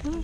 Oh.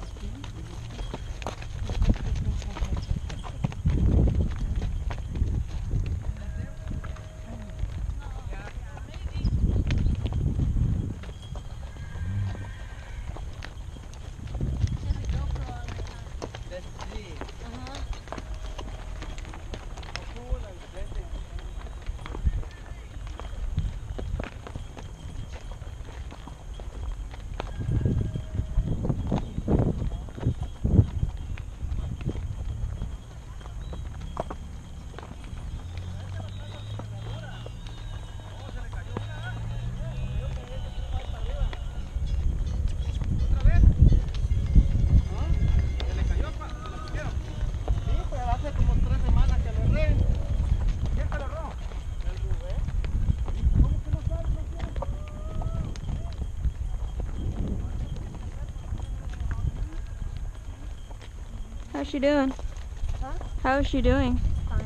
How's she doing? Huh? How is she doing? Fine.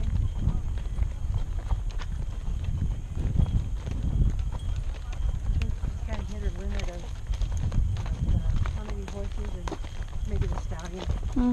I think she's kind of hit her limit of how many horses and maybe the stallion. Hmm.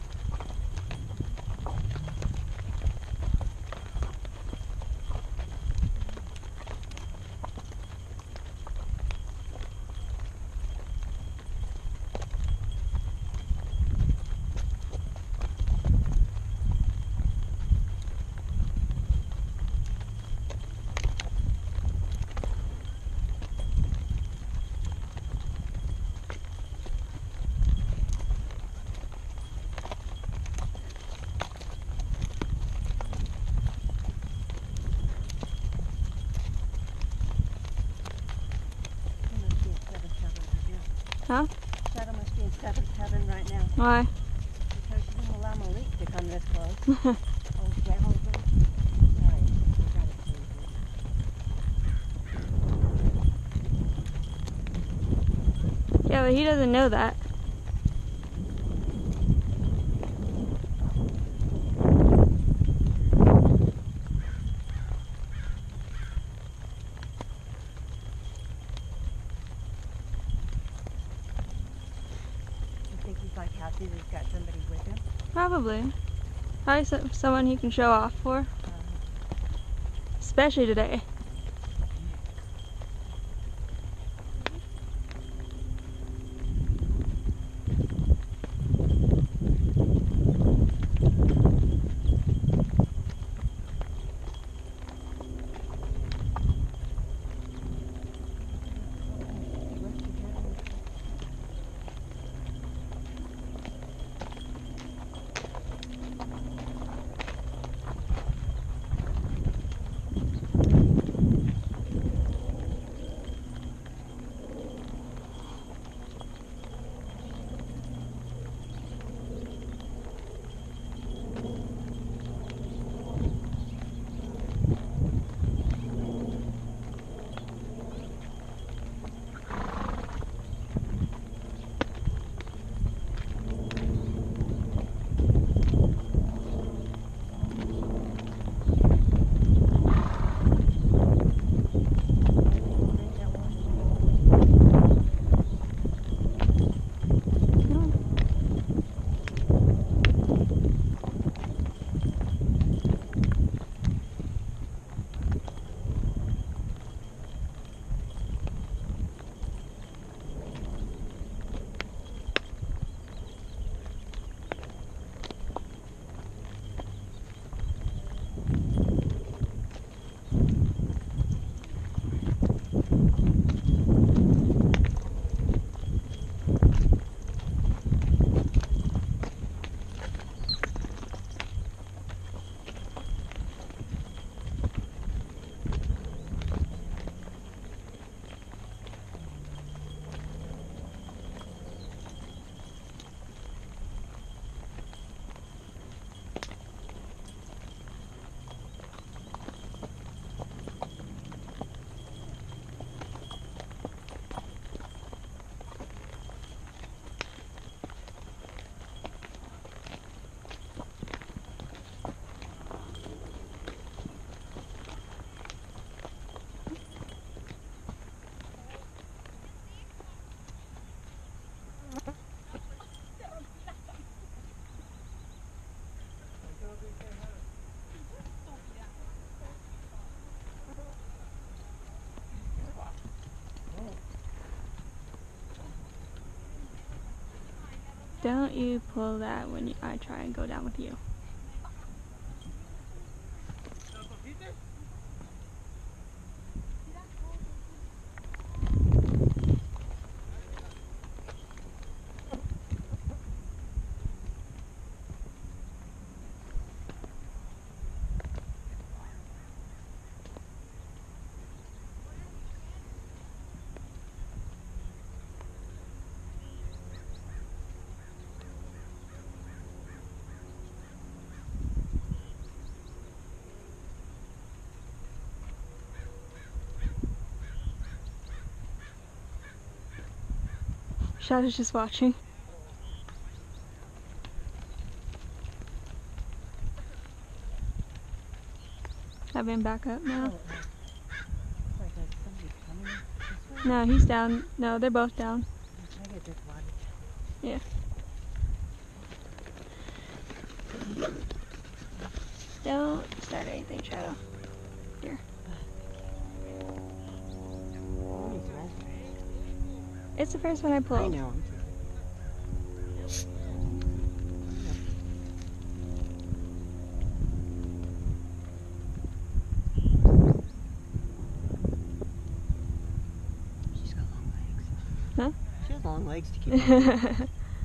Huh? Shadow must be in seventh heaven right now. Why? Because she didn't allow Malik to come this close. Oh, Jehovah. Sorry, we gotta change it. Yeah, but he doesn't know that. You think he's like happy that he's got somebody with him? Probably. Probably someone he can show off for. Especially today. Don't you pull that when I try and go down with you. Shadow's just watching. I've been back up now. It's like somebody coming this way. No, he's down. No, they're both down. I get disappointed. Yeah. Don't start anything, Shadow. Here. It's the first one I pulled. I know. She's got long legs. Huh? She has long legs to keep moving.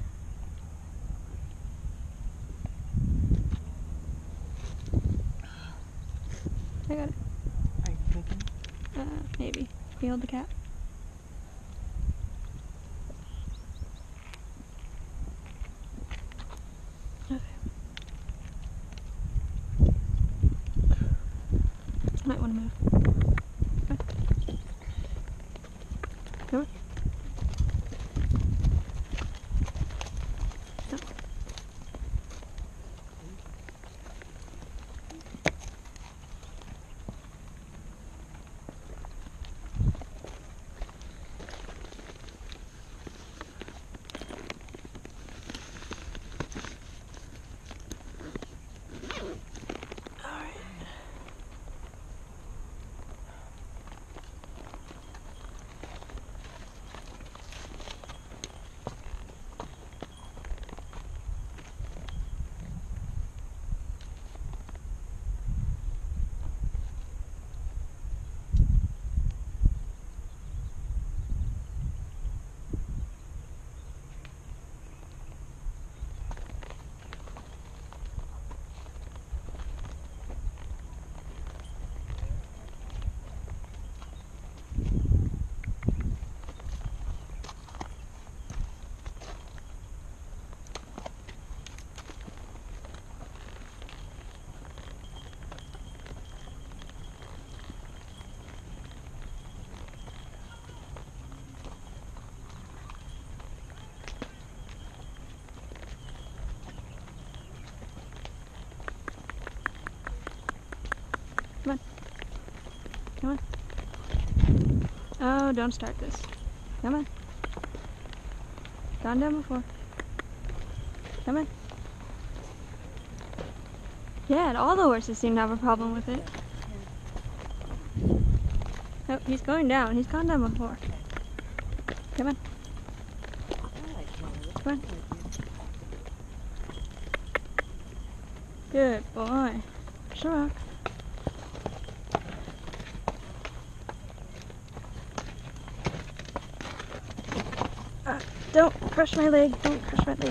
I got it. Are you thinking? Maybe. Can you hold the cat? Okay. Might want to move. Come on. No. Come on. Come on. Oh, don't start this. Come on. Gone down before. Come on. Yeah, and all the horses seem to have a problem with it. Oh, he's going down. He's gone down before. Come on. Come on. Good boy. Sure. Don't crush my leg. Don't crush my leg.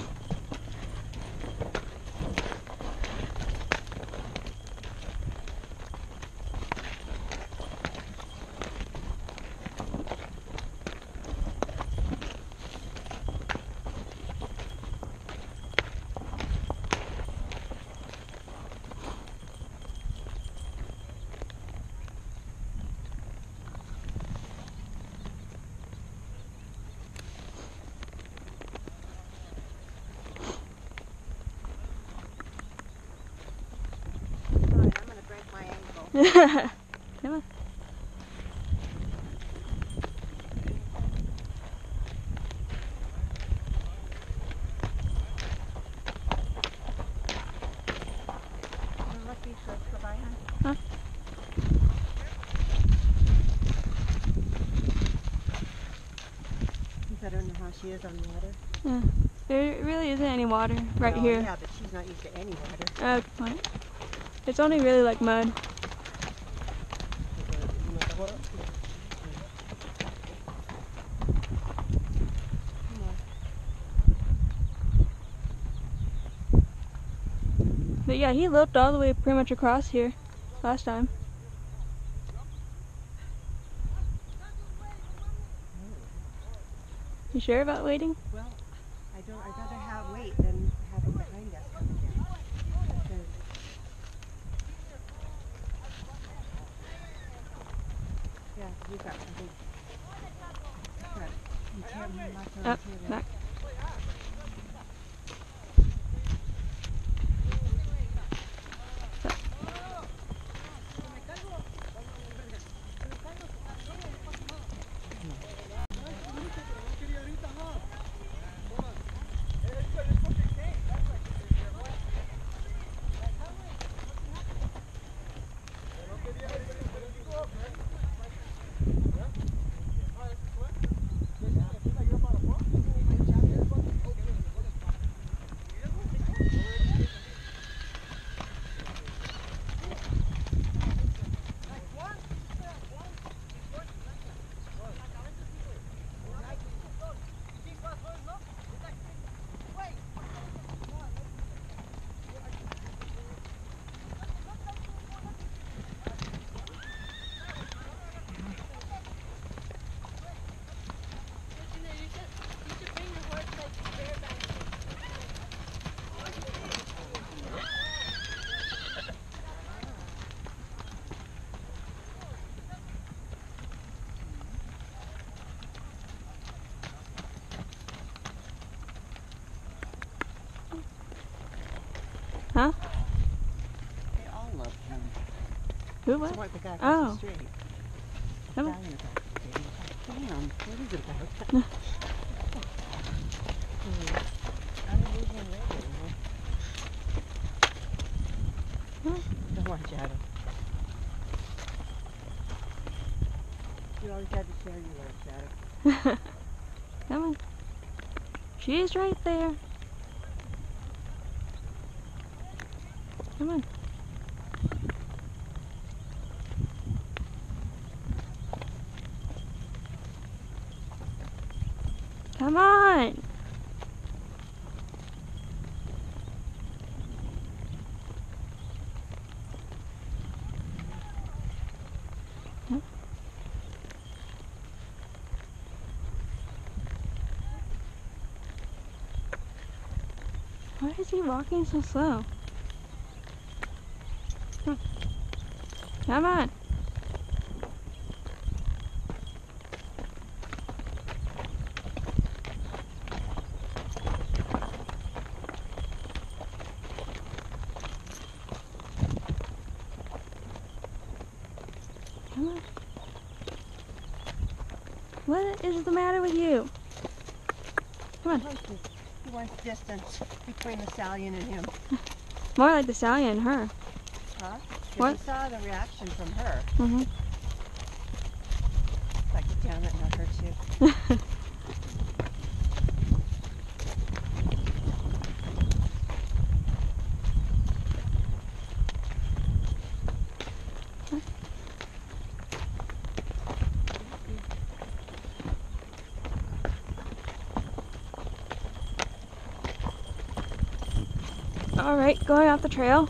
Come on. Huh? I don't know how how she is on the water. Yeah. There really isn't any water right Well, here. Yeah, but she's not used to any water. Oh, good point. It's only really like mud. But yeah, he loped all the way pretty much across here last time. You sure about waiting? Well, I'd rather wait than have him behind us coming down. Because yeah, you got something. Up, back. Huh? They all love him. Who what? Support the guy Oh. across the street. Come on. Damn, what is it about? I'm losing weight. Don't watch Shadow. You always had to share your work, Shadow. Come on. She's right there. Come on. Come on. Yep. Why is he walking so slow? Come on. Come on. What is the matter with you? Come on. He wants distance between the stallion and him. More like the stallion and her. Huh? What? Because he saw the reaction from her. Mm-hmm. Like, damn it, not her too. All right, going off the trail.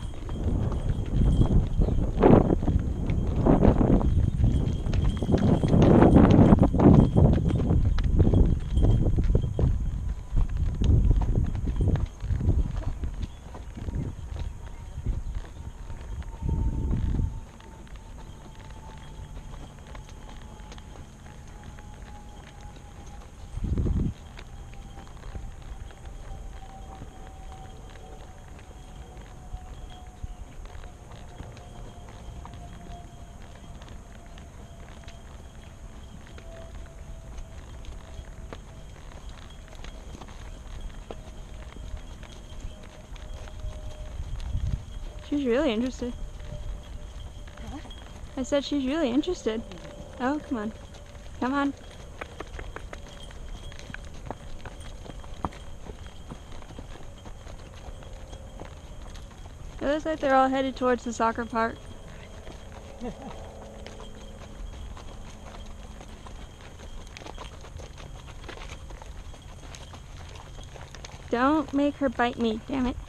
She's really interested. What? I said she's really interested. Oh, come on. Come on. looks like they're all headed towards the soccer park. Don't make her bite me, damn it.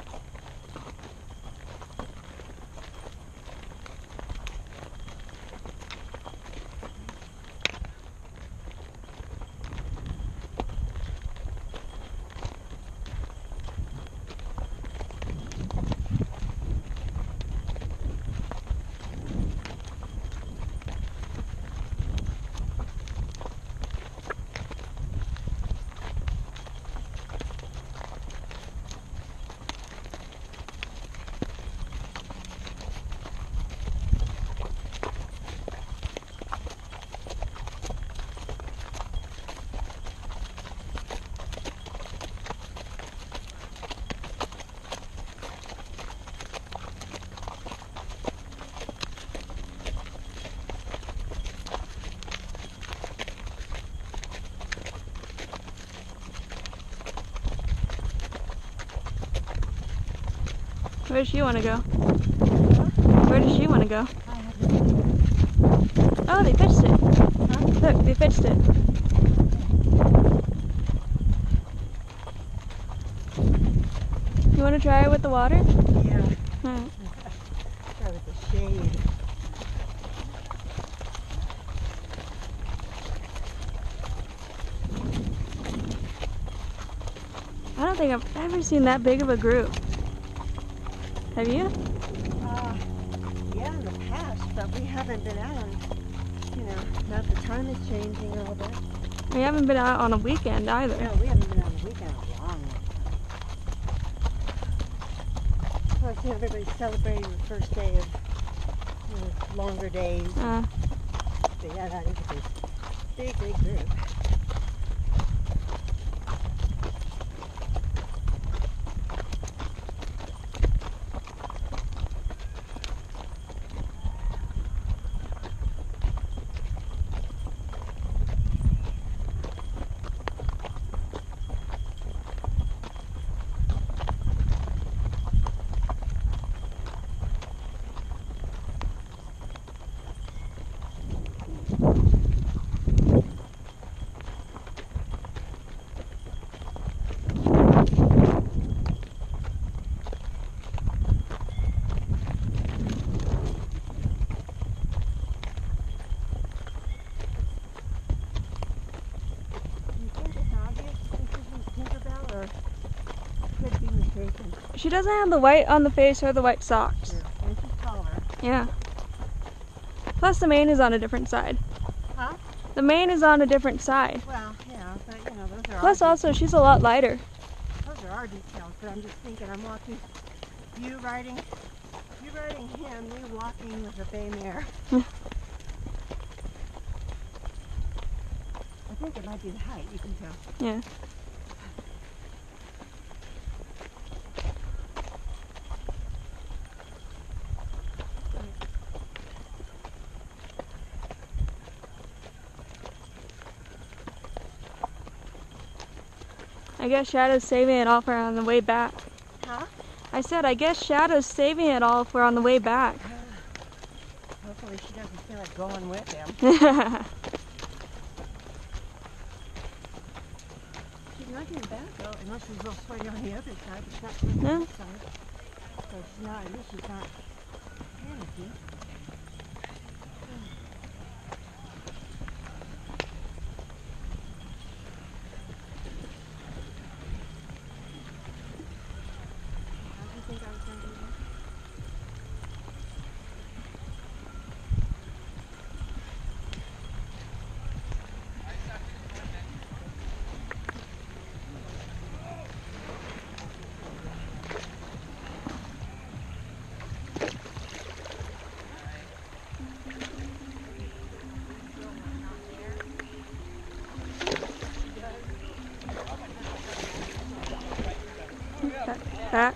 Where does she want to go? Where does she want to go? Oh, they fixed it. Huh? Look, they fixed it. You want to try it with the water? Yeah. Alright. Try with the shade. I don't think I've ever seen that big of a group. Have you? Yeah, in the past, but we haven't been out on, now the time is changing a little bit. We haven't been out on a weekend either. No, we haven't been out on the weekend in a long, long time. Of course, everybody's celebrating the first day of, longer days. But yeah, that is a big group. She doesn't have the white on the face or the white socks. Yeah, and she's taller. Yeah. Plus the mane is on a different side. Huh? The mane is on a different side. Well, yeah, but those are Plus also she's a lot lighter. those are our details, but I'm just thinking I'm watching you riding him, me walking with a bay mare. I think it might be the height, you can tell. Yeah. I guess Shadow's saving it all for on the way back. Huh? I said, I guess Shadow's saving it all for on the way back. Hopefully she doesn't feel like going with him. She's not getting back though, unless she's a little sweaty on the other side, but she's not sweaty on this side. So she's not, at least she's not panicky. That.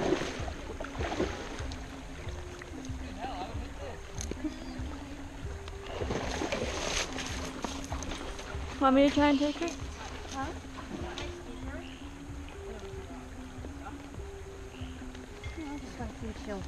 Want me to try and take her? Huh? I'll just I think she'll.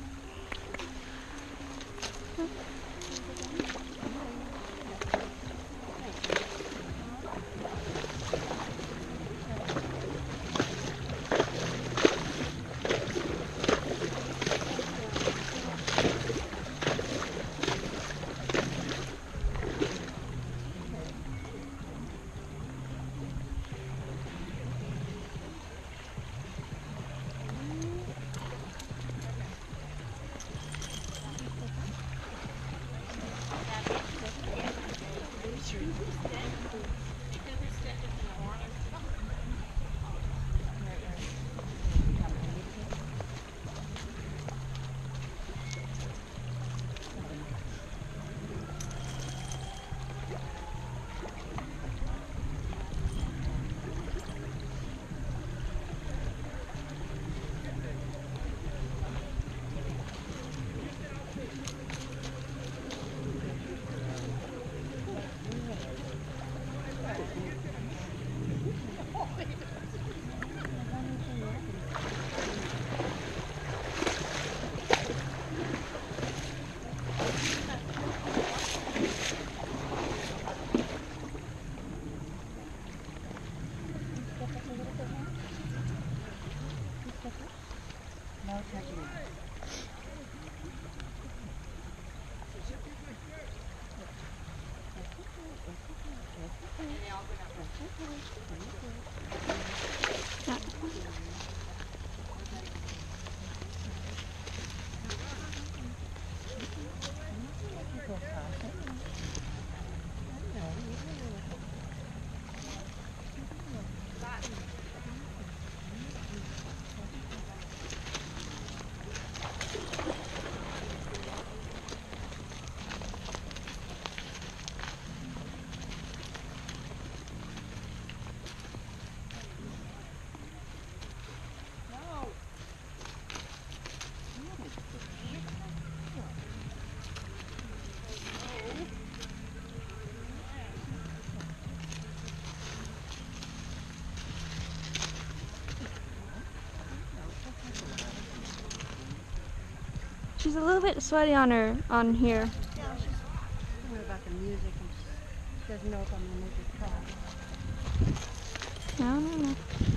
She's a little bit sweaty on here. Yeah, she's thinking about the music and she doesn't know if I'm going to make her cry. No.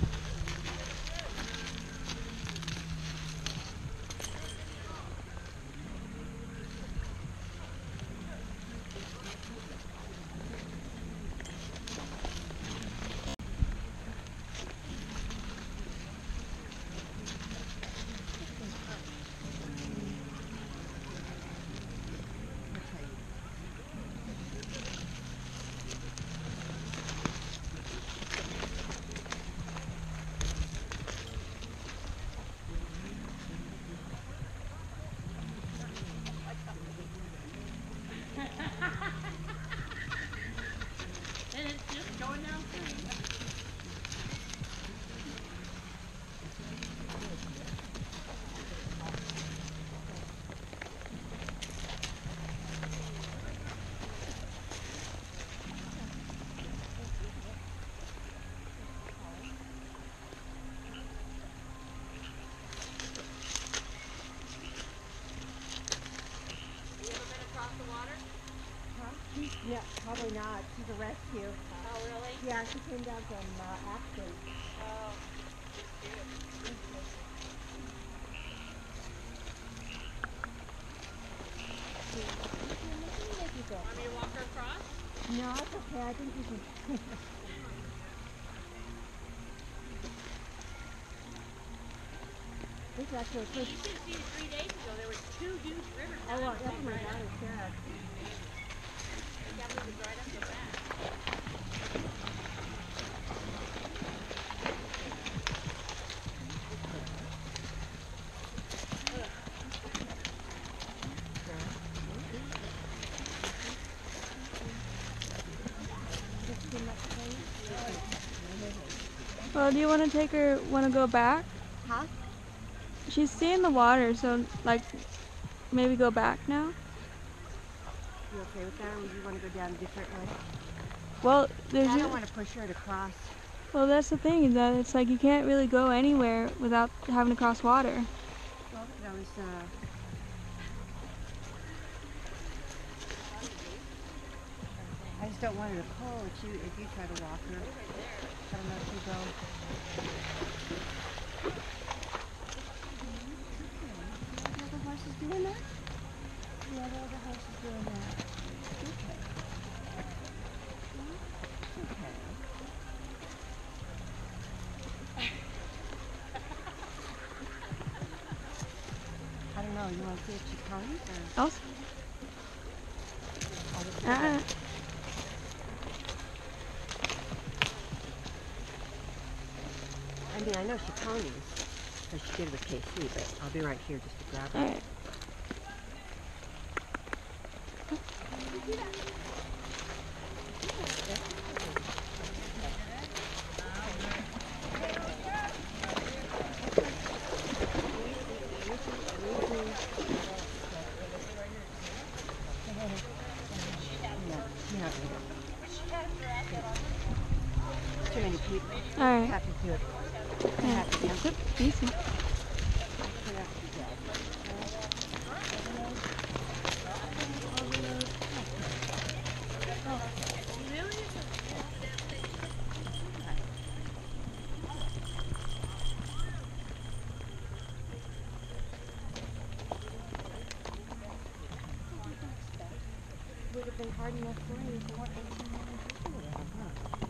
And it's just going down stream. Yeah, probably not. She's a rescue. Oh, really? Yeah, she came down from Acton. Oh. Want me to walk her across? No, it's okay. I think you can. This is actually a You good. should see 3 days ago, there was 2 huge rivers. Oh, well, that's what my daughter said. That was right up the back. Well, do you want to take her? Want to go back? Huh? She's seeing the water, so like maybe go back now. You okay with that, or do you want to go down a different way? Well, there's. I don't want to push her to cross. Well, that's the thing, is that it's like you can't really go anywhere without having to cross water. Well, no, I just don't want her to pull if you try to walk her. I don't know if you go. The other horse is doing that? The other horse is doing that. Okay. Okay. I don't know, you want to see if she comes or? Else? I mean, I know she ponies, as she did with KC, but I'll be right here just to grab her. All right. Too many people. All right. Have to do it. Yeah. Have to do it. Yep. Easy. Would have been hard enough for you for what 18 months people around, huh?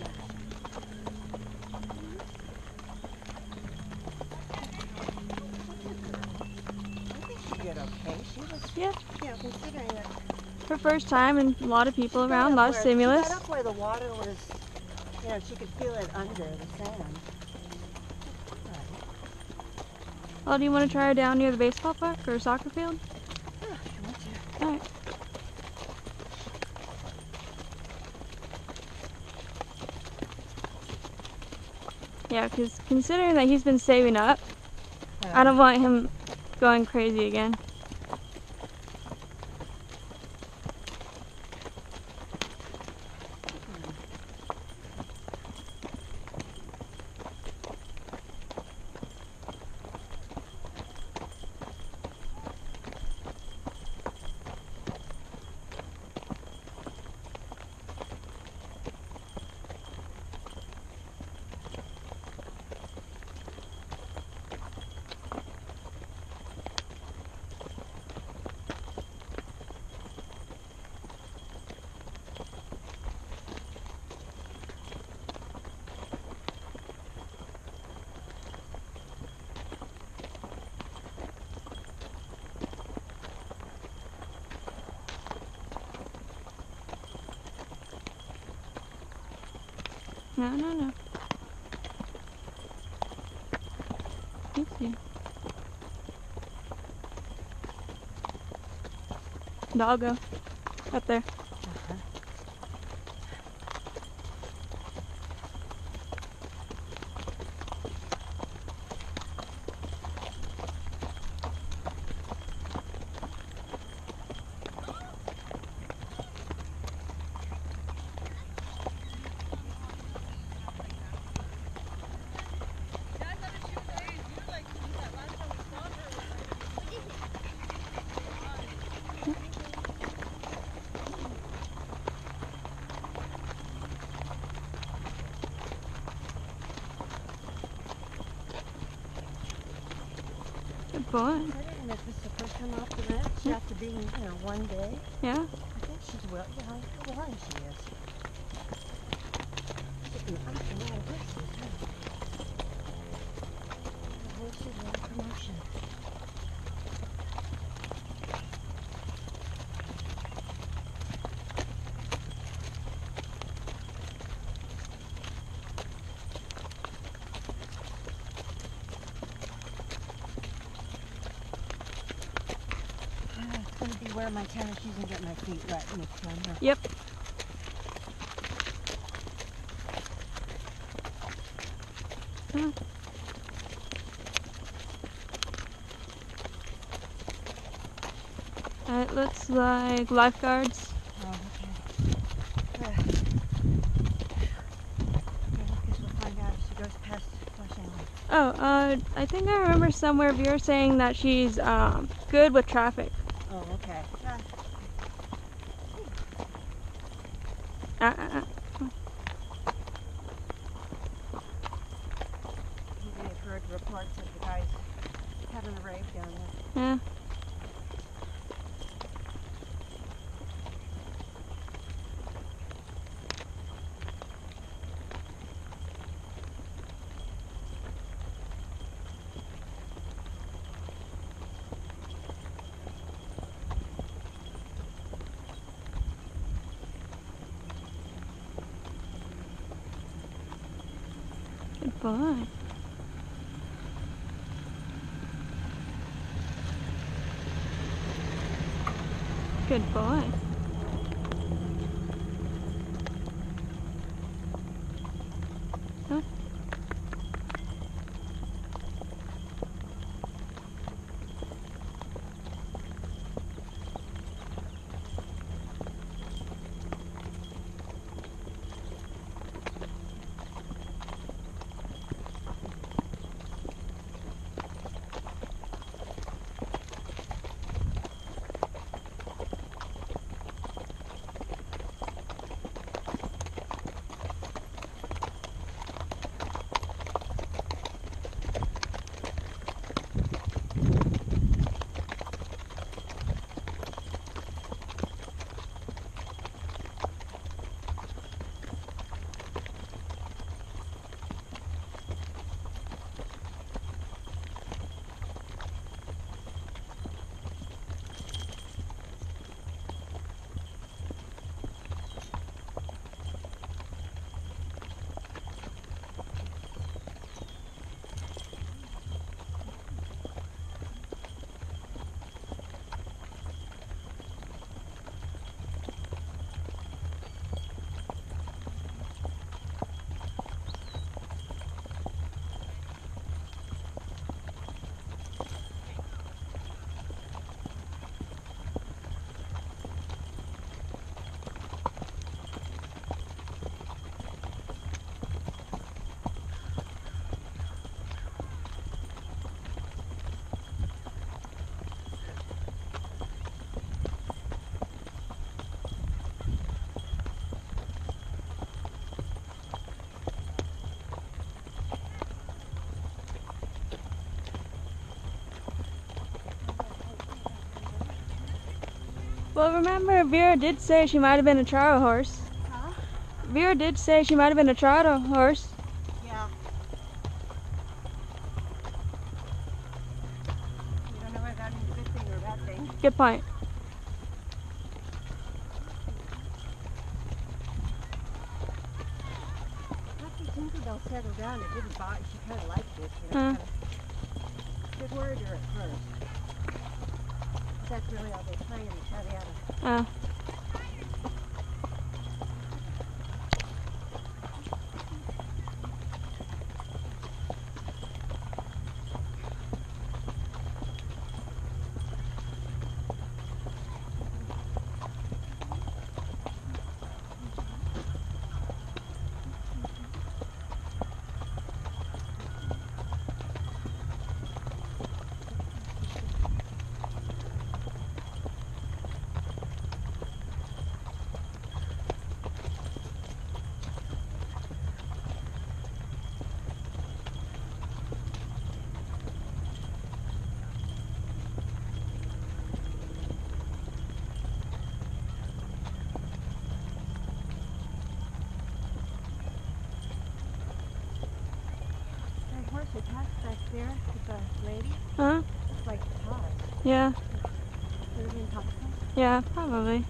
I think she did okay. She was, Yeah. Considering that. Her first time and a lot of people She got around, a up lot of where- stimulus. She got up where the water was, she could feel it under the sand. Well, do you want to try her down near the baseball park or soccer field? Yeah, if you want to. All right. Yeah, because considering that he's been saving up, I don't want him going crazy again. No. Easy. Doggo. Up there. Good boy. And if this is the first time off the ranch, after being, one day, Yeah? I think she's well, how willing she is. She's an awful lot of horses, huh? The horses are in promotion. It's going to be wear my tennis shoes and get my feet wet next time, huh? Yep. It looks like lifeguards. Oh, okay. I guess we'll find out if she goes past Flushing. Oh, I think I remember somewhere Vera saying that she's good with traffic. Oh, okay. Uh. I've heard reports that the guy's having a rave down there. Yeah. Good boy. Good boy. Huh? Well, remember Vera did say she might have been a trotter horse. Huh? Vera did say she might have been a trotter horse. Yeah. You don't know whether that means a good thing or a bad thing. Good point. After Tinkerbell settled down, it didn't bother. She kind of liked it. You know, Huh. it worried her at first. But that's really all they play in the Shadow. That horse we passed back there with the lady, Huh? it's like Todd. Yeah. Would it be in Costco? Yeah, probably.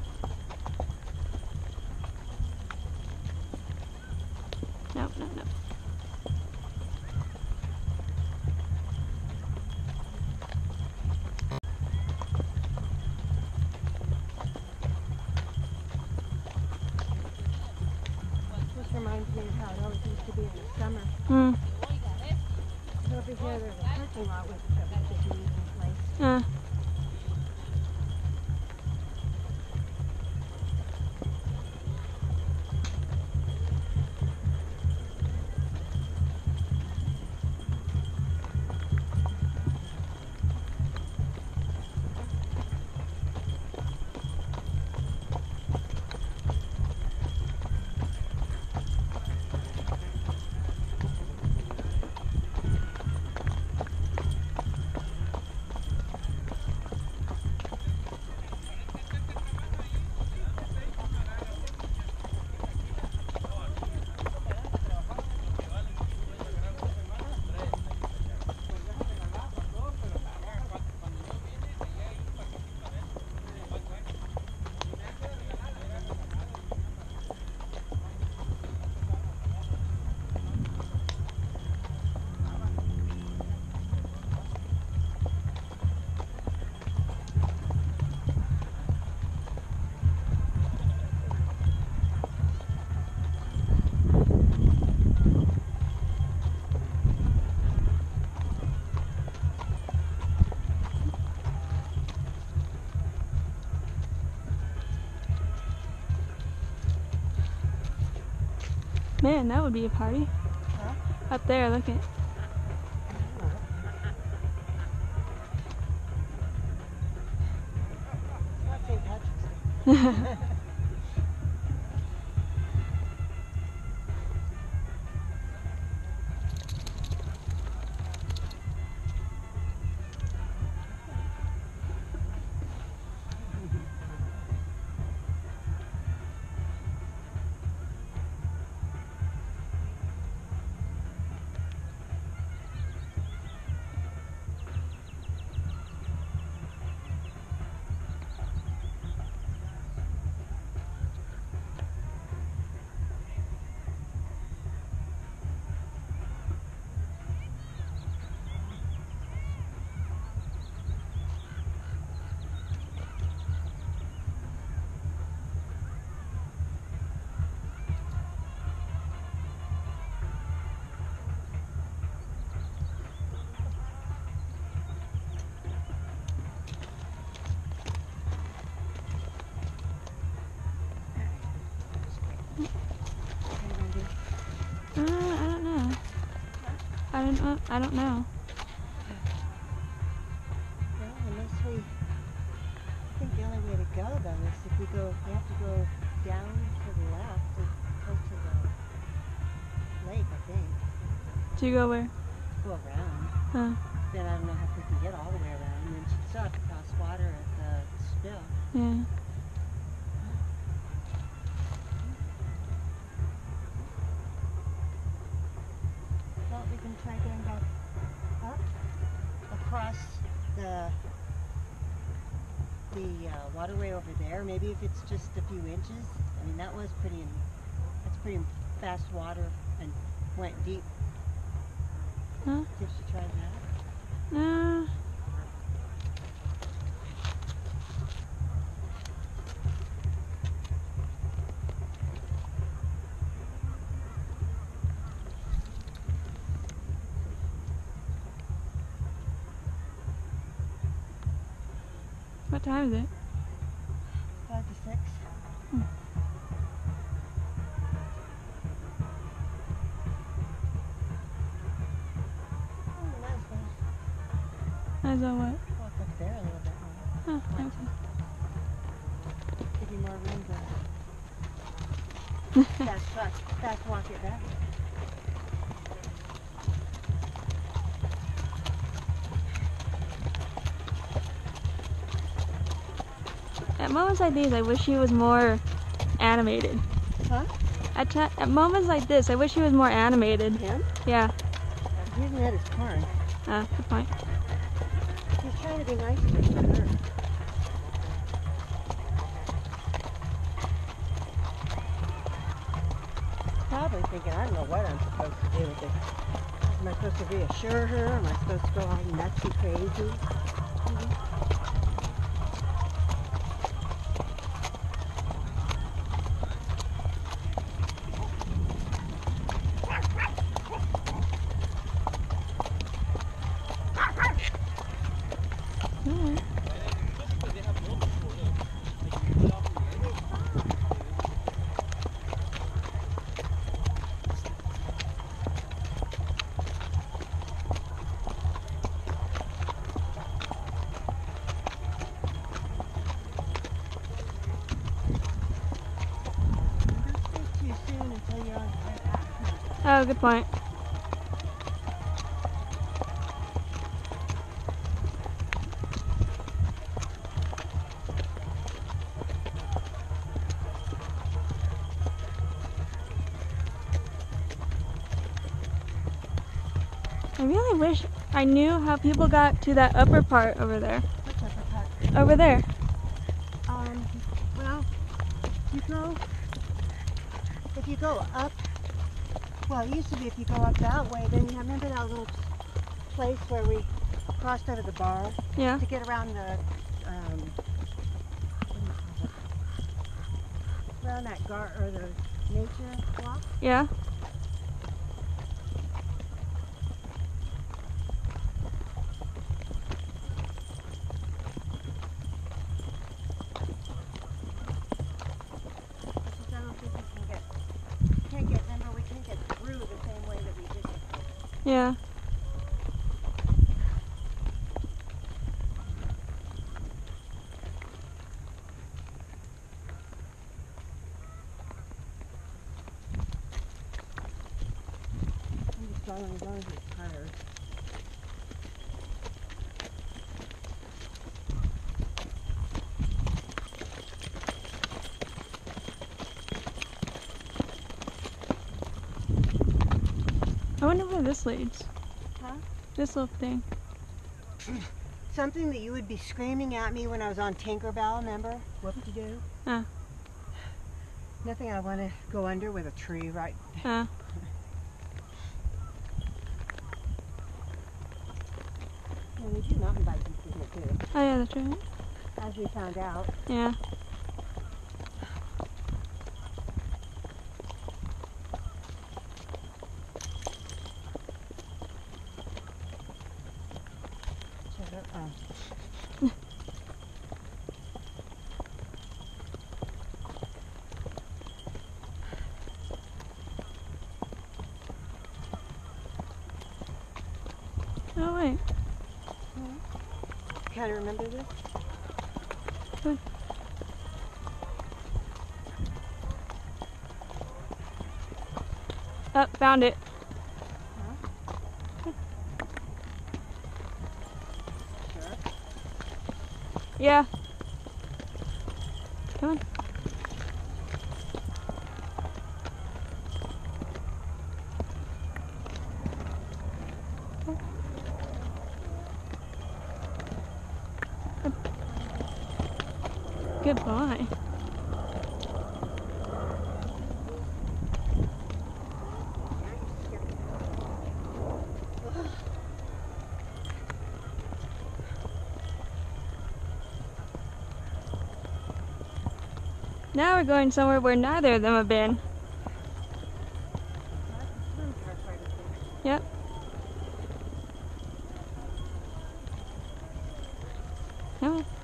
No, no, no. to be in the summer. Hmm. So over here there's a parking lot with just a meeting place. Man, that would be a party. Huh? Up there, look at. It's not St. Patrick's Day. I don't know. I don't know. Well, unless we, I think the only way to go though is if we have to go down to the left and go to the lake, I think. Do you go where? Go around. Huh. Then I don't know if we can get all the way around. And then she'd still have to cross water at the spill. Yeah. Well, we can try going back up across the waterway over there. Maybe if it's just a few inches. I mean, that's pretty fast water and went deep. Huh? Did she try that? No. What time is it? 5 to 6. Oh, nice one. Might as well what? Walk up there a little bit more. Oh, okay. Give you more room to fast walk it back. At moments like these, I wish he was more animated. Huh? At moments like this, I wish he was more animated. Him? Yeah. He hasn't had his corn. Good point. He's trying to be nice to her. Probably thinking, I don't know what I'm supposed to do with it. Am I supposed to reassure her? Am I supposed to go all nutsy crazy? Oh, good point. I really wish I knew how people got to that upper part over there. Which upper part? Over there. Well, if you go up, well, it used to be if you go up that way, then you remember that little place where we crossed over the bar Yeah. to get around the, what do you call it? Around that or the nature walk? Yeah. I don't think we can't get through the same way that we just did. Yeah. I'm just following as long as it's tired. I wonder where this leads. Huh? This little thing. Something that you would be screaming at me when I was on Tinkerbell, remember? Whoop-de-doo. Nothing I want to go under with a tree, right? Yeah, they do mountain biking through here too, oh yeah, that's right. as we found out. Yeah. Oh wait. Kind of remember this? Good. Oh, found it. Huh? Sure. Yeah. Come on. Goodbye. Now we're going somewhere where neither of them have been. Yep. Come on.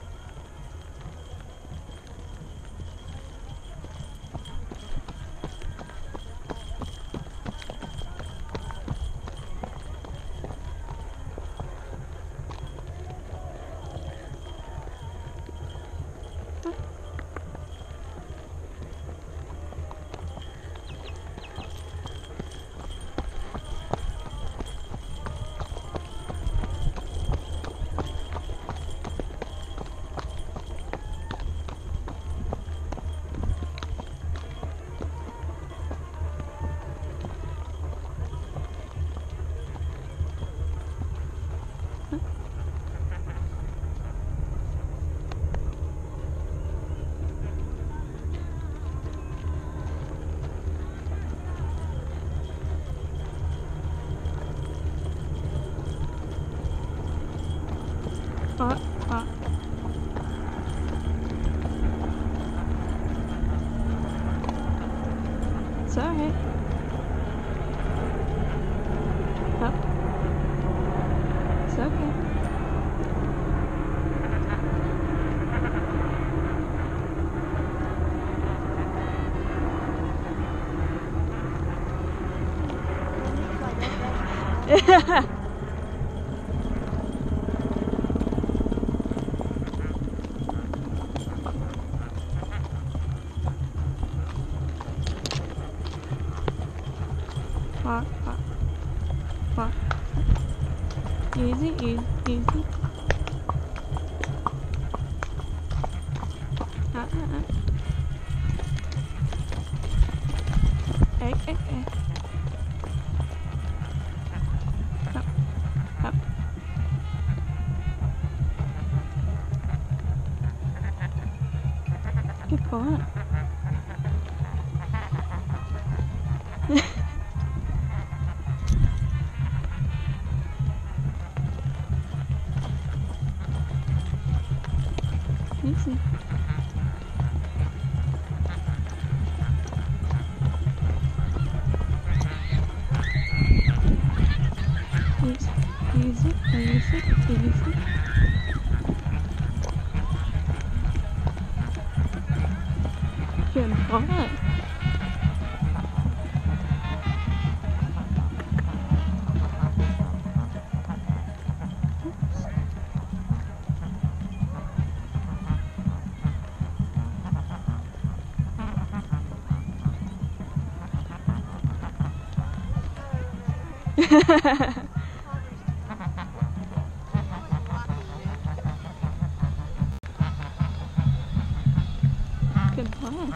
It's alright. Oh. It's okay. Yeah. Walk, walk, walk. Easy, easy, easy. Hey, hey, hey. Up, up. Good boy. Easy. Easy, easy, easy. Good boy. Good boy.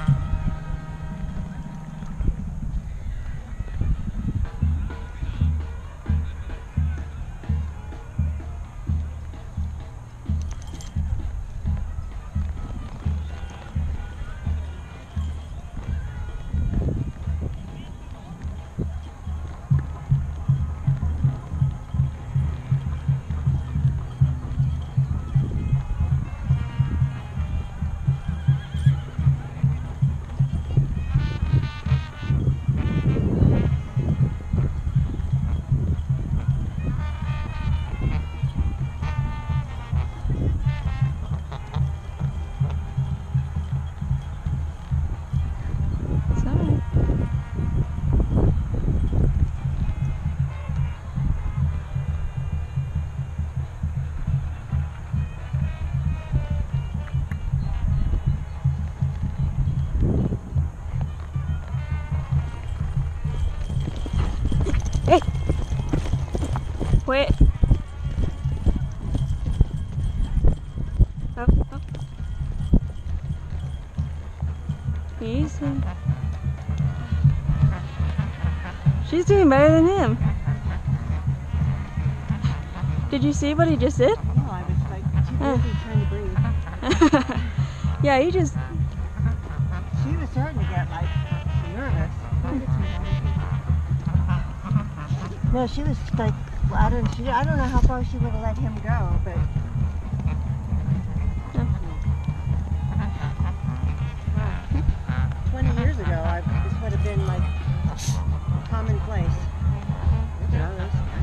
It's alright. Hey! Wait. Up, up. Easy. She's doing better than him. Did you see what he just did? No, I was like too busy trying to breathe. Yeah, he just... She was starting to get like nervous. No, she was like, I don't know how far she would have let him go, but. 20 years ago, this would have been like commonplace. You know,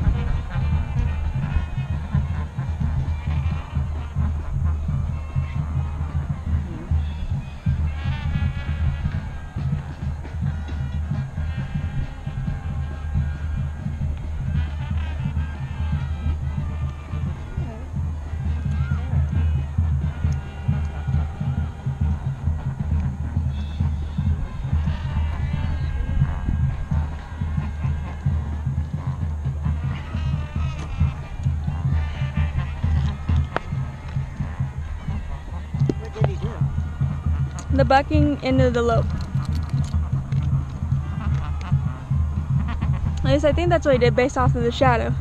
what did he do? The bucking into the lope. At least I think that's what he did based off of the shadow.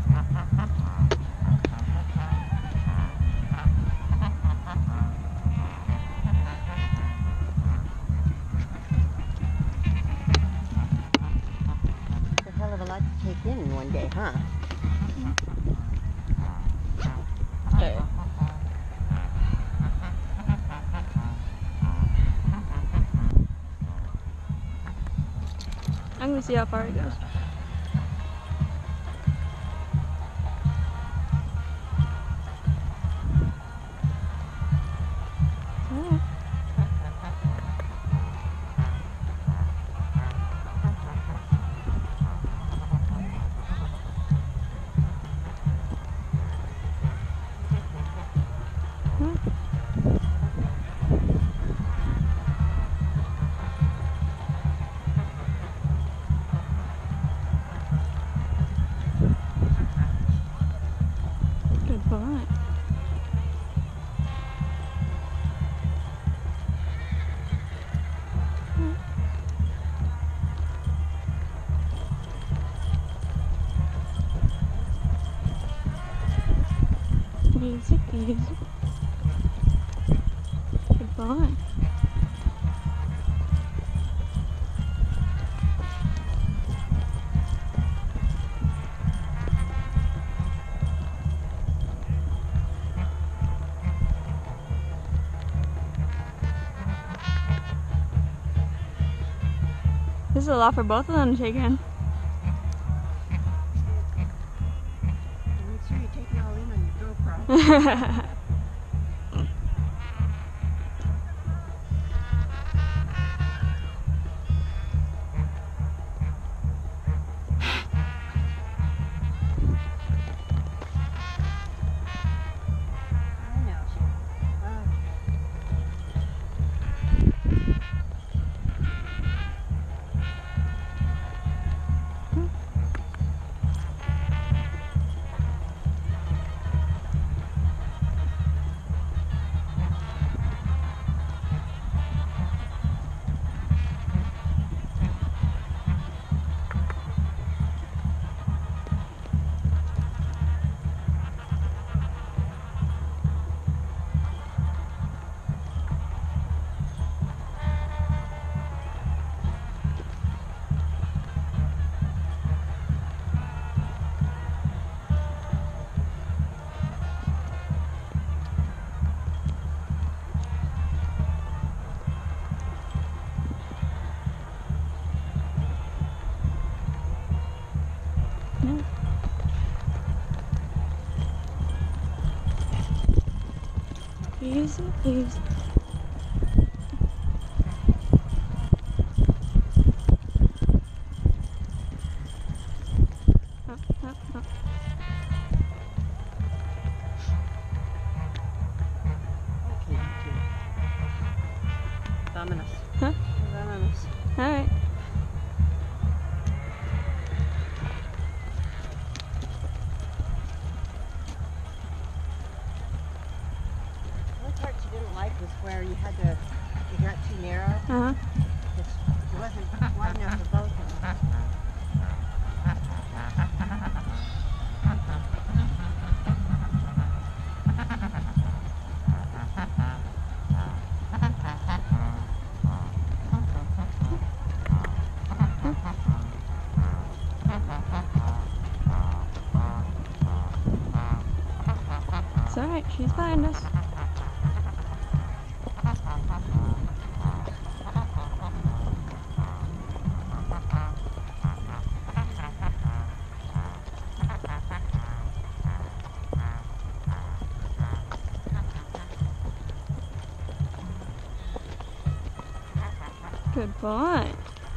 It's a hell of a lot to take in one day, huh? I'm gonna see how far it goes. Alright. boy. This is a lot for both of them to take in. And make sure you take it all in on your GoPro. I know. Easy, easy. Up, up, up. Okay, you two. Vámonos. Huh? Vámonos. Alright. One part she didn't like was where you had to, it got too narrow. Uh-huh. It wasn't wide enough for both of them. It's alright, she's behind us. Good boy.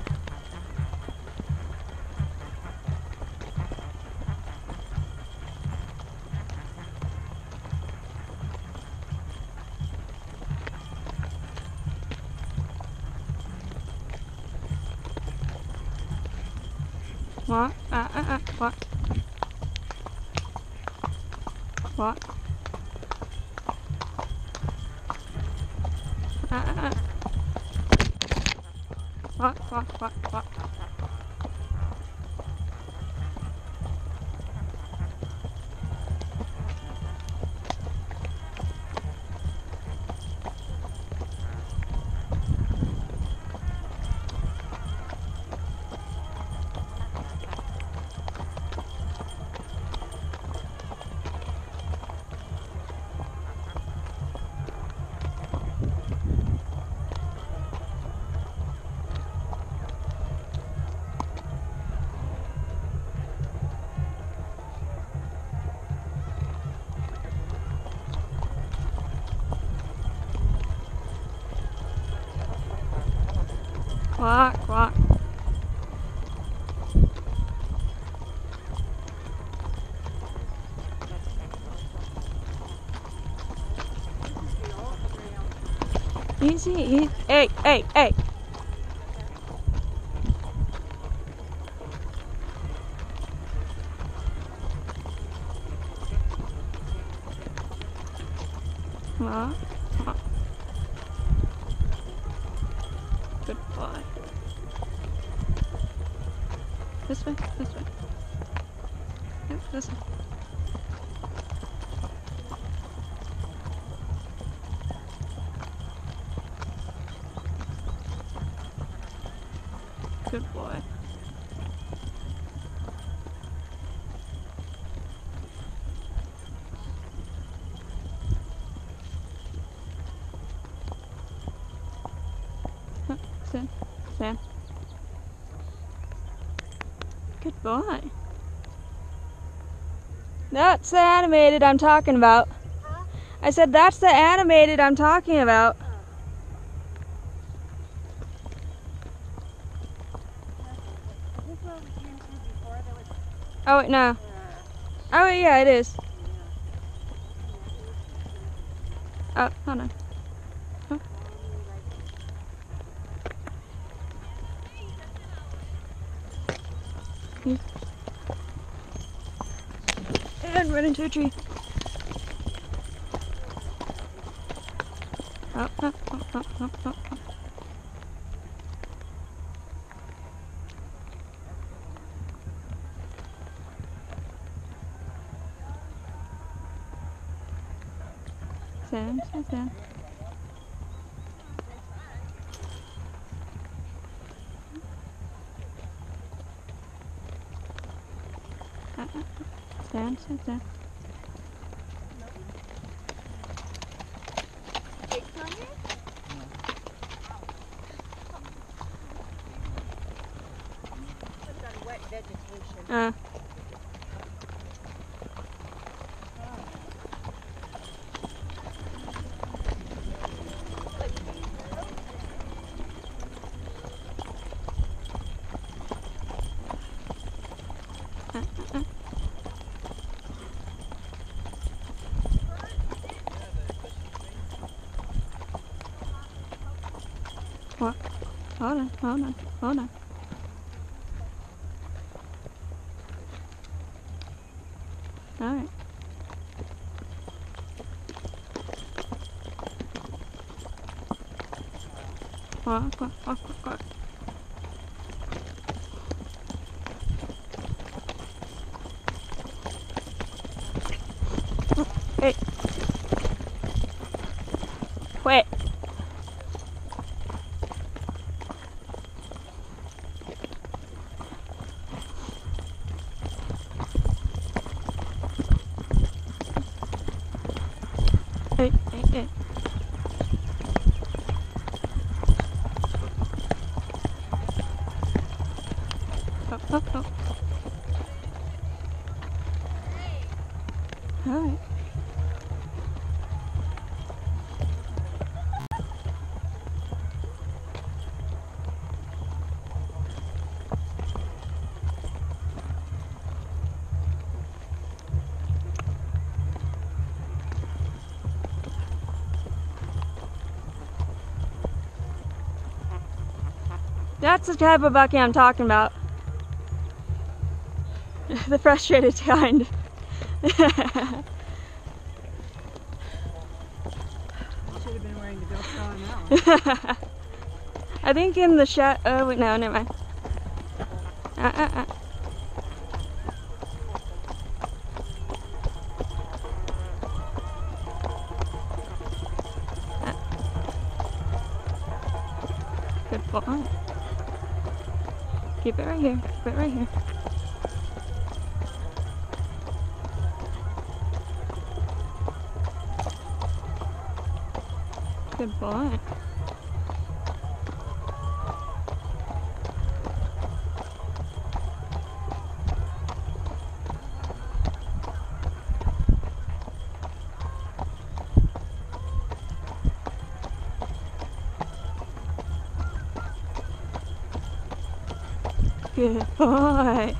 What? What? What? What? What? Easy. Hey. What? Good boy. This way. Yep, this way. Good boy. Sit. Stand. Good boy. That's the animated I'm talking about. Huh? I said that's the animated I'm talking about. Is this where we came through before? There was. Oh wait, no. Oh wait, yeah, it is. Oh, hold on. And run into a tree. Oh, oh, oh, oh, oh, oh. Stand, stand, stand. Stand, stand, stand. Big Tanya? It's on wet vegetation. What? Hold on, hold on, hold on. Alright. Walk, walk, walk, walk, walk. Hey. Wait. Hey, hey, hey. Oh, oh, oh. Alright. That's the type of bucky I'm talking about. The frustrated kind. You should have been wearing the GoPro on that one. I think in the shot. Oh wait, no, never mind. Good boy. Keep it right here. Keep it right here. Good boy. Good boy.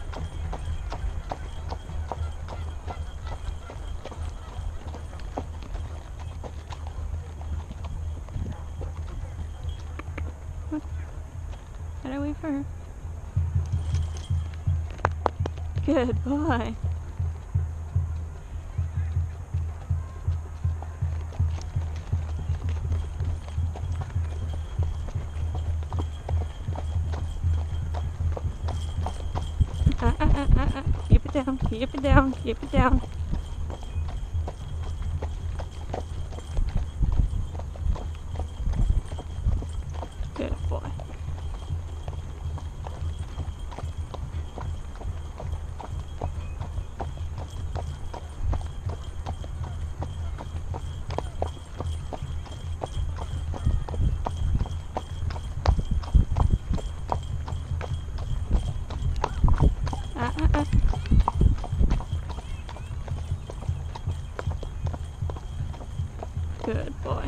Gotta wait for her. Good boy. Keep it down, keep it down, keep it down. Good boy. Good boy.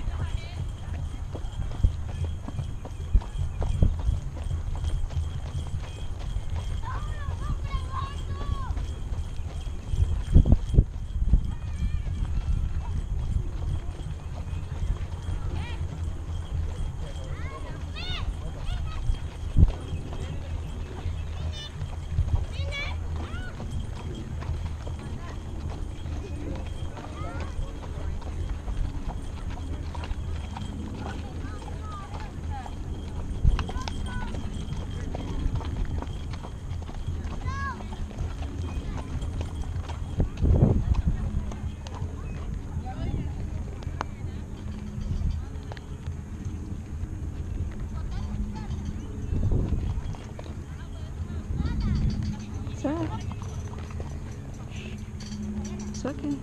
It's alright. It's okay.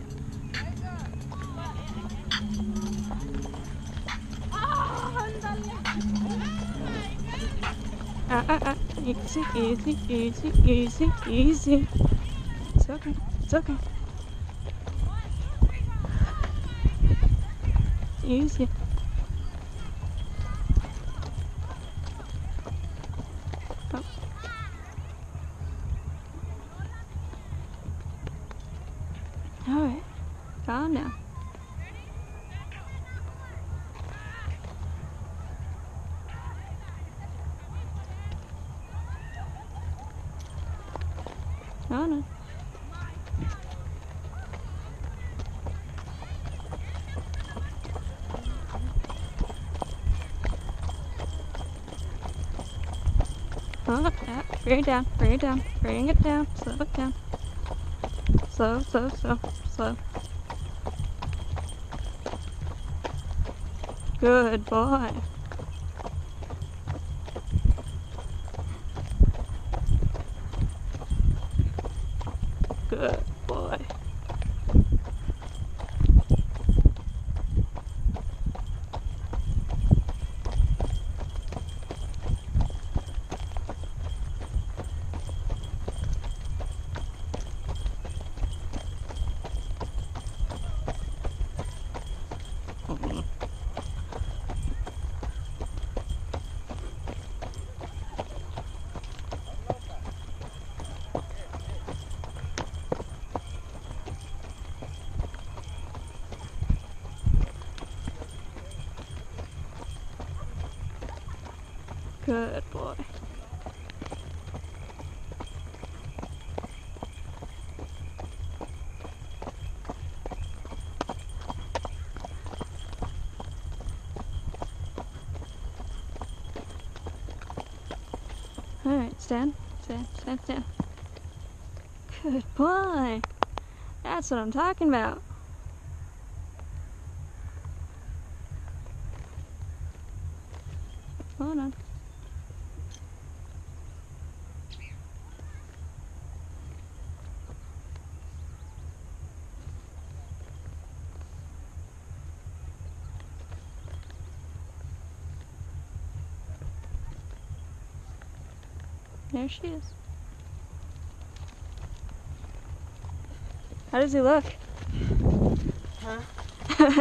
Easy, easy, easy, easy, easy. It's okay. It's okay. Easy. Oh. Alright. Calm down. Oh no. Oh, yeah. Bring it down. Bring it down. Bring it down. Slow it down. Slow, slow, slow, slow. Good boy. Good boy. Good boy. Alright, stand, stand, stand, stand. Good boy. That's what I'm talking about. Hold on. There she is. How does he look? Huh? He's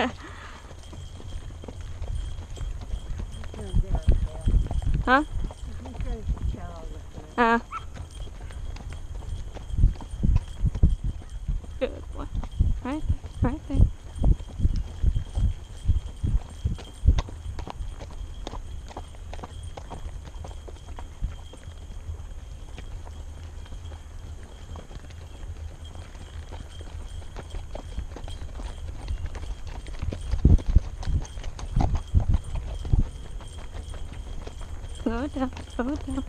doing good over there. Huh? He's doing shallow looking. Good boy. Right there, right there. Slow it down, slow it down.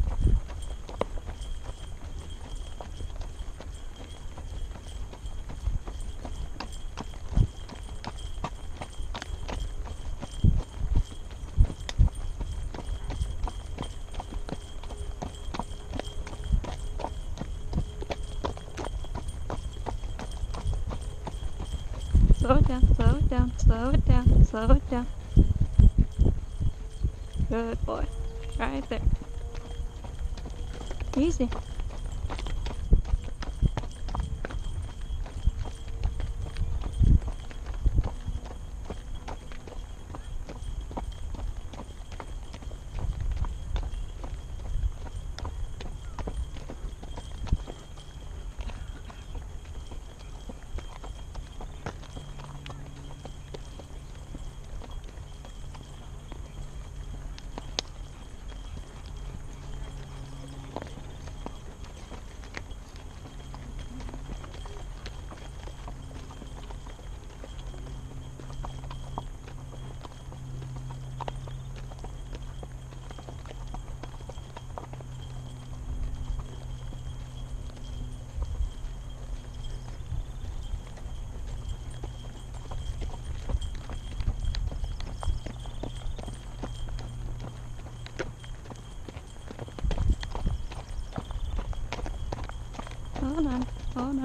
Slow it down, slow it down, slow it down, slow it down. Good boy. Right there. Easy.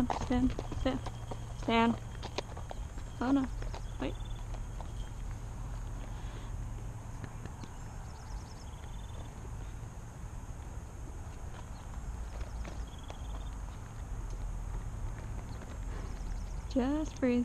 Stand. Oh no. Wait. Just breathe.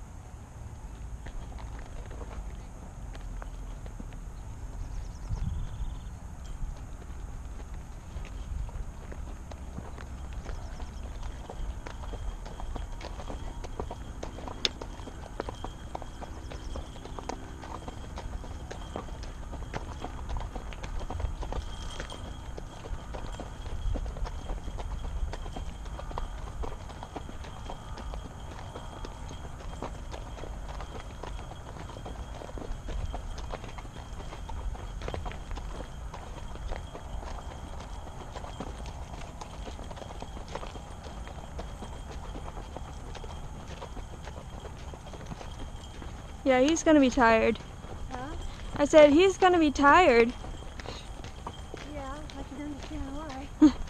Yeah, he's gonna be tired. Huh? I said he's gonna be tired. Yeah, I can understand why.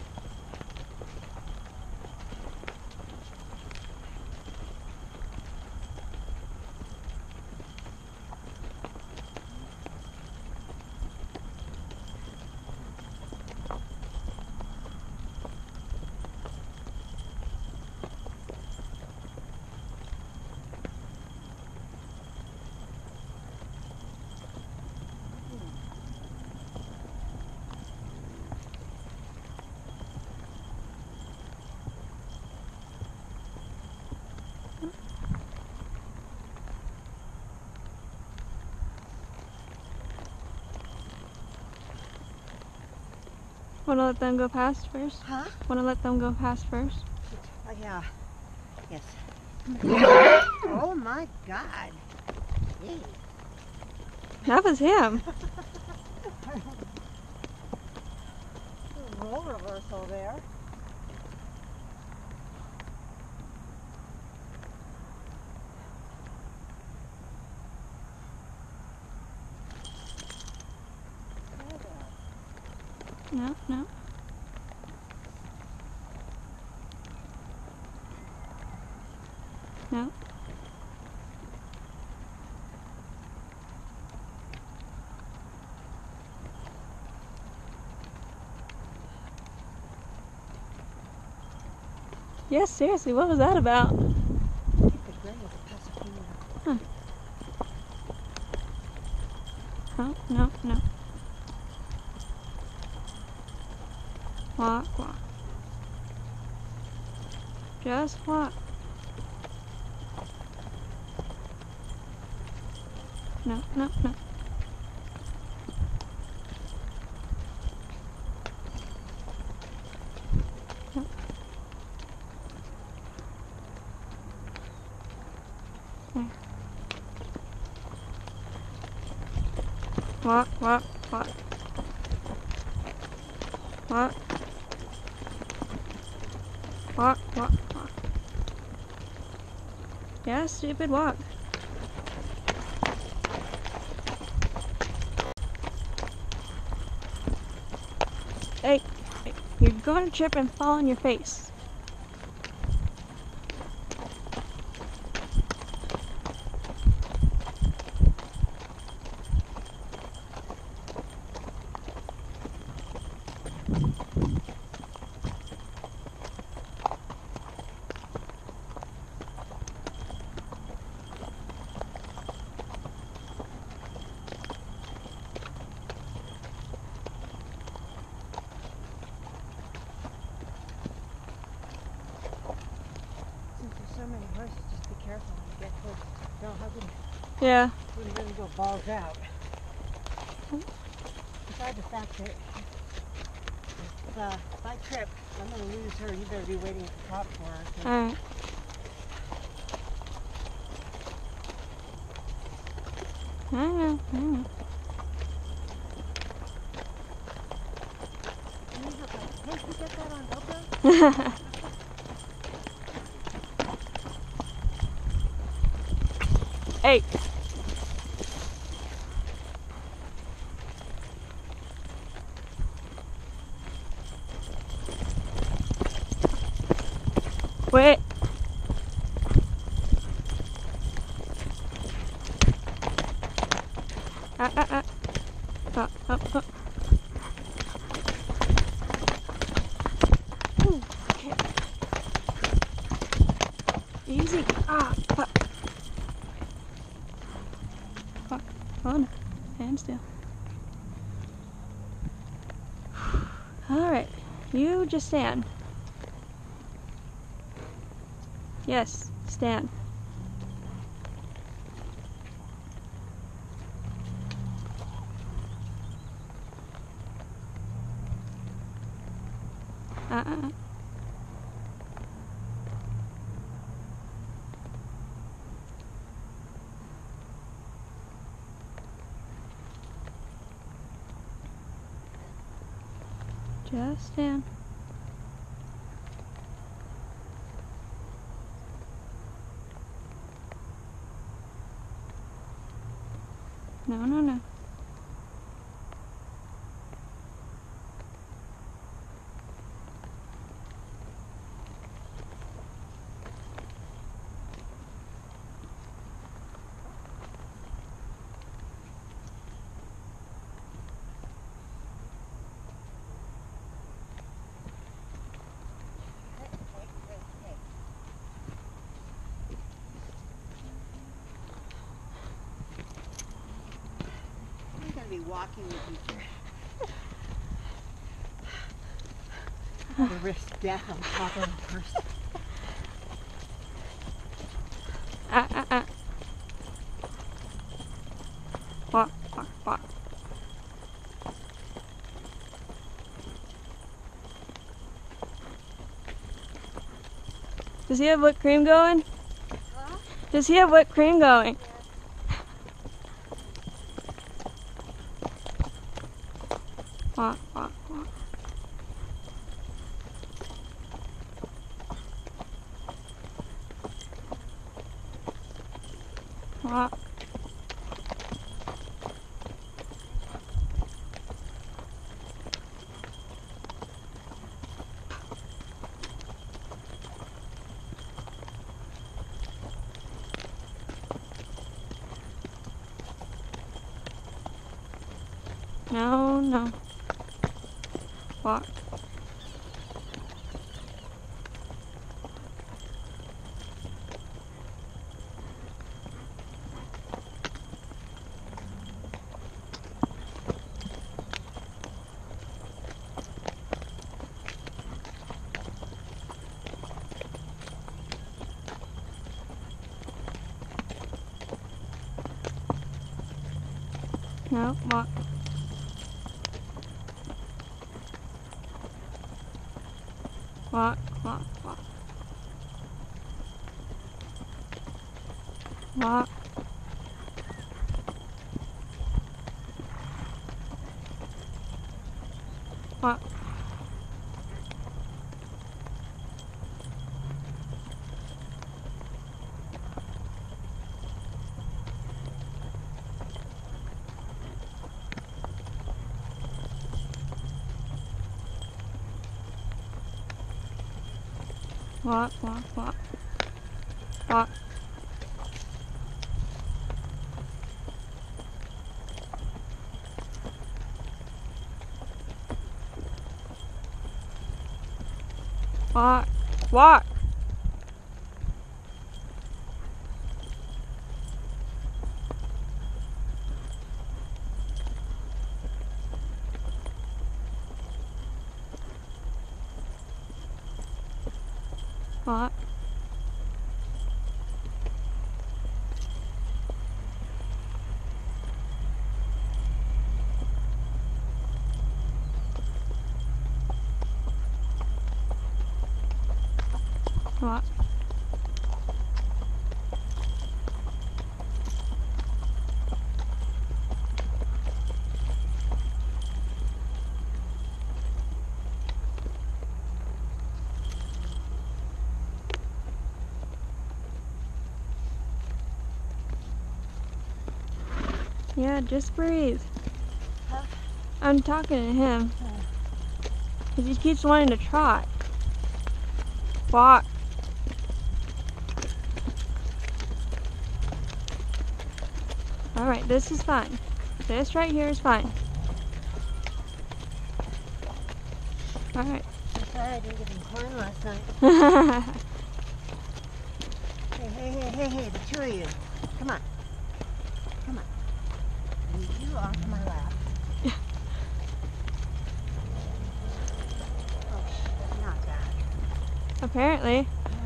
Wanna let them go past first? Huh? Wanna let them go past first? Yeah. Yes. Oh my God. Hey. That was him. Role reversal there. No, no. No. Yes, seriously, what was that about? I think the gray is Pasadena. No, no, no. Walk, walk. Just walk. No, no, no. No. There. Walk, walk, walk. Walk. Walk, walk, walk. Yeah, stupid walk. Hey, hey, you're going to trip and fall on your face. Since there's so many horses, just be careful when you get close. Don't hug them. Yeah. Wouldn't really go balls out. Besides the fact that if I trip, I'm going to lose her. You better be waiting at the top for her. So. Alright. I know, I know. Can you help us? Hey, can you get that on GoPro? Hey. Wait. Up. Ooh, okay. Easy. Fuck. Fuck. Oh no. Stand still. Alright. You just stand. Yes, stand. Just stand. No. Hey. I'm gonna be walking with you. The risk death on top of a person. Walk. Does he have whipped cream going? Huh? Does he have whipped cream going? Walk. No. Walk. No, walk. Walk. Walk. Walk. Walk. Walk. Walk. Walk. Yeah, just breathe. Huh? I'm talking to him. Because he keeps wanting to trot. Walk. Alright, this is fine. This right here is fine. Alright. I'm sorry I didn't get any corn last night. Hey, the two of you. Come on. Come on. I need you off my lap. Oh, that's not bad. Apparently.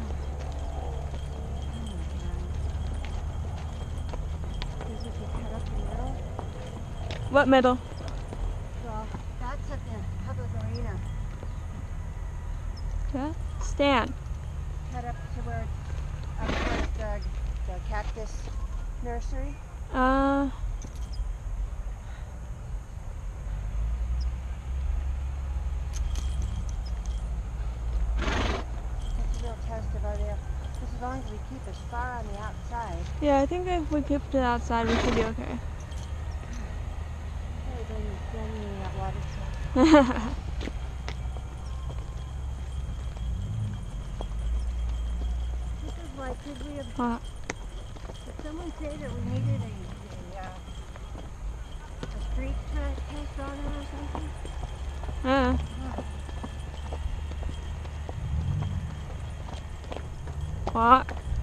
These would be cut up in the middle. What middle? Well, that's at the public arena. Okay. Stand. Cut up to where it's up towards the cactus nursery. It's a real test of our there. Just as long as we keep as far on the outside. Yeah, I think if we keep it outside, we should be okay. Hey, don't need that water stuff. This is why, could we have, did someone say that we needed a street test on it or something? What?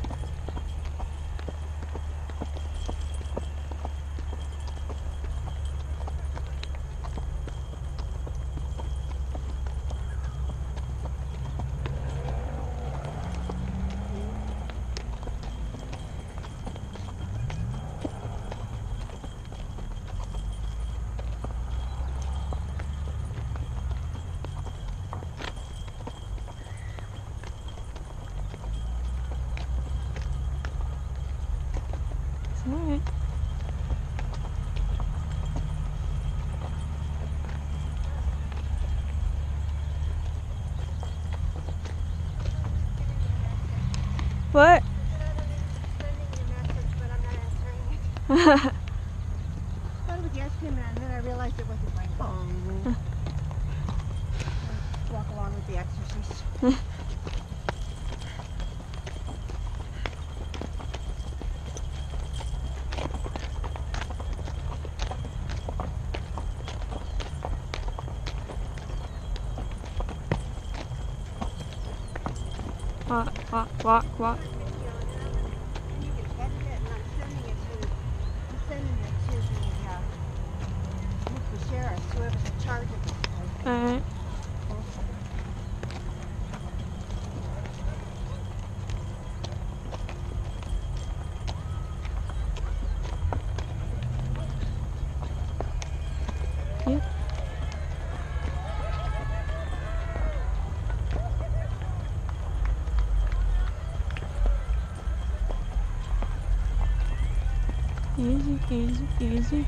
Alright. What? Sending you a message, but I'm not answering it. I thought it was yesterday, and then I realized it wasn't my phone. Walk along with the exorcist. Walk. You can edit it, and I'm sending it to the sheriff, whoever's in charge of this place. Alright. Yep. Easy.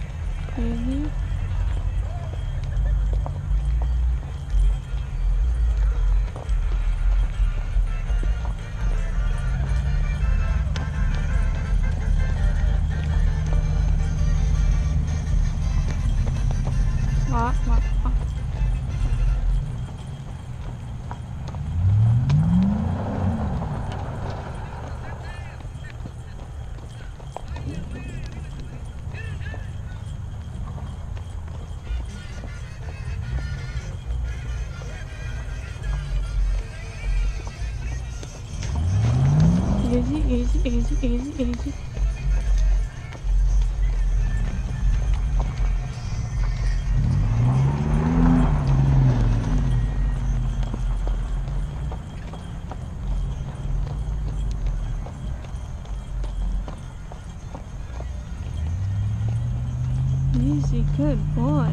Walk. Easy. Easy, good boy.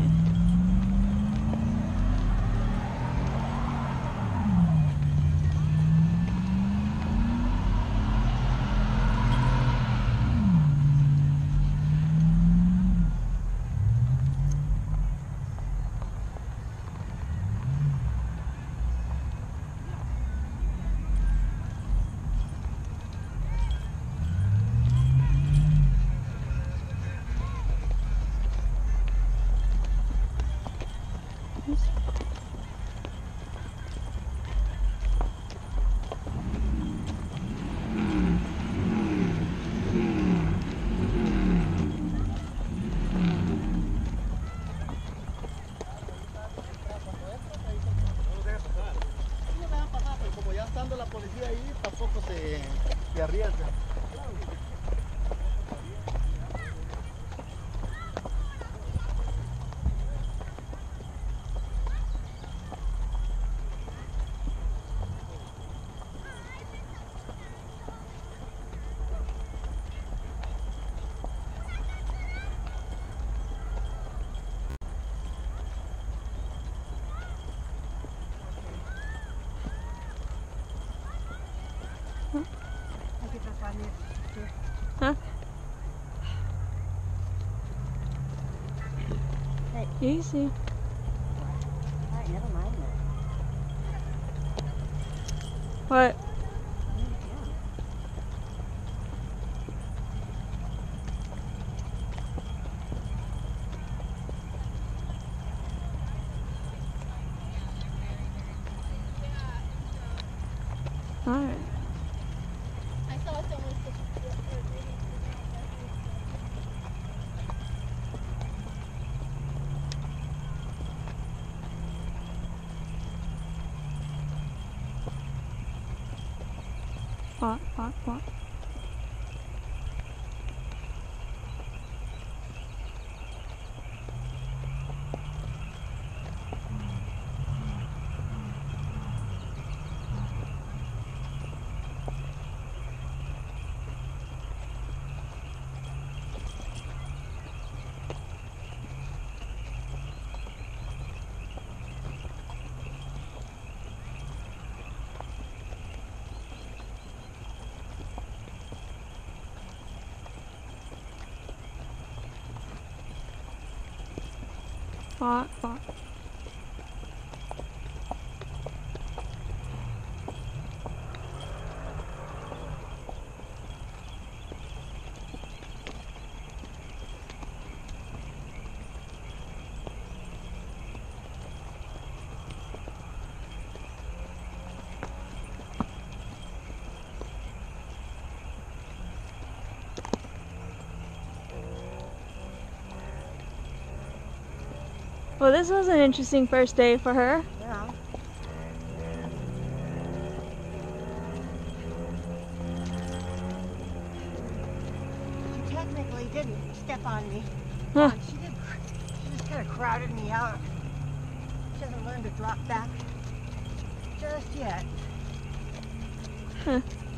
Alright. Easy. Alright, never mind that. What? Alright. I saw someone What? What? Well, this was an interesting first day for her. Yeah. She technically didn't step on me. Huh. She did. She just kind of crowded me out. She hasn't learned to drop back just yet. Huh.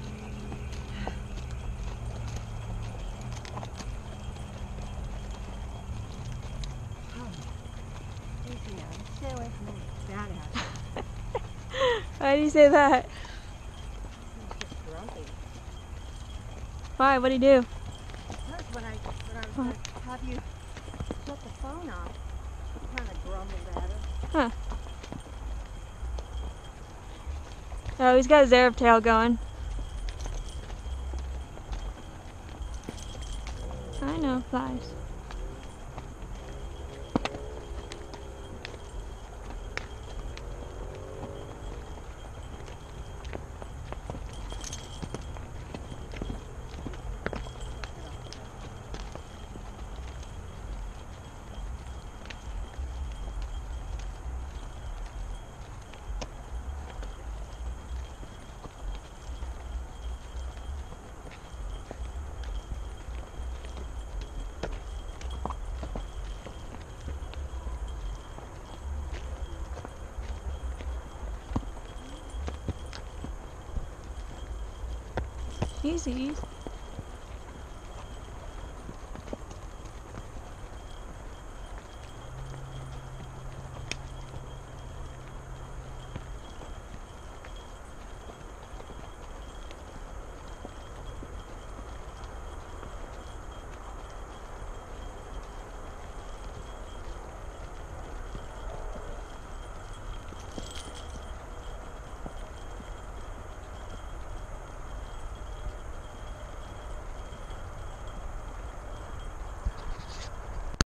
Easy now. Stay away from me. Badass. Why do you say that? She's just grumpy. Why? What'd he do? Because when I was going to have you shut the phone off, you kind of grumbled at her. Huh. Oh, he's got his Arab tail going. I know, flies. Easy.